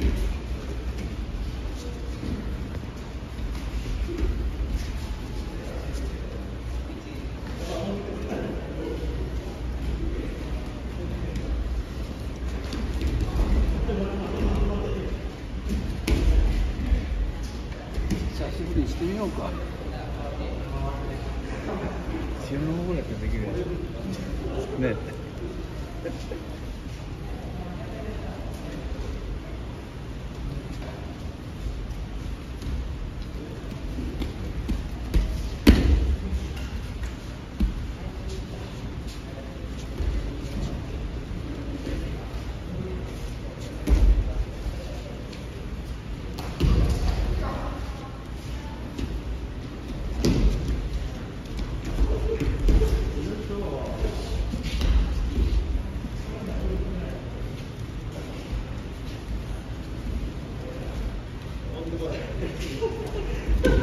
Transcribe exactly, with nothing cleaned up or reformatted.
久しぶりにしてみようか。 潮の方だけできるやつね。 Thank you.